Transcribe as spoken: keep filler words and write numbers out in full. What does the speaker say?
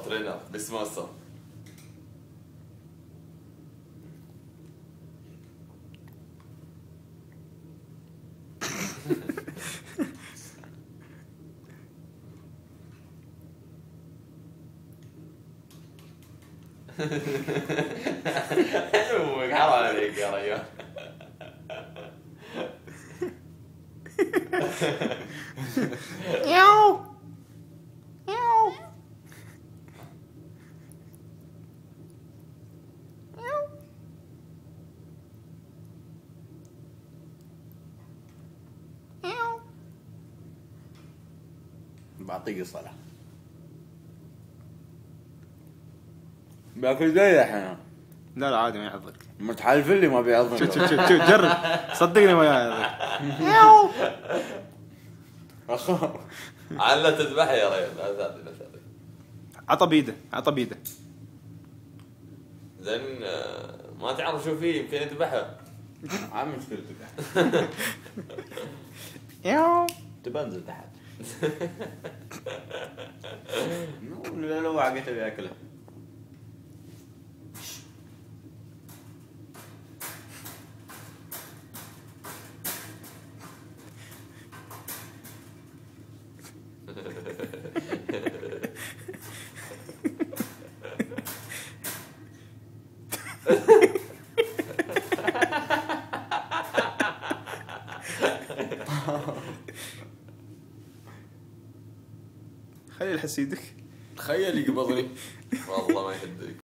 ترينر باسم مصر. حلوك حرام عليك يا ريال. ياو ياو ياو. بعطيك الصلاة باكل زي الحين. لا لا عادي ما يحضرك. متحالف اللي ما بيعضني. شوف شوف شوف جرب صدقني ما يحضرك. ياو أخاف. على تذبح يا ريال. لا تاذي لا تاذي. عطى بيده عطى بيده. زين ما تعرف شو فيه يمكن يذبحه. عام مشكلتك. ياو تبنزل تحت. لا لو عقيت بياكله. خلي الحس يدك. تخيل يقبضني. والله ما يهديك.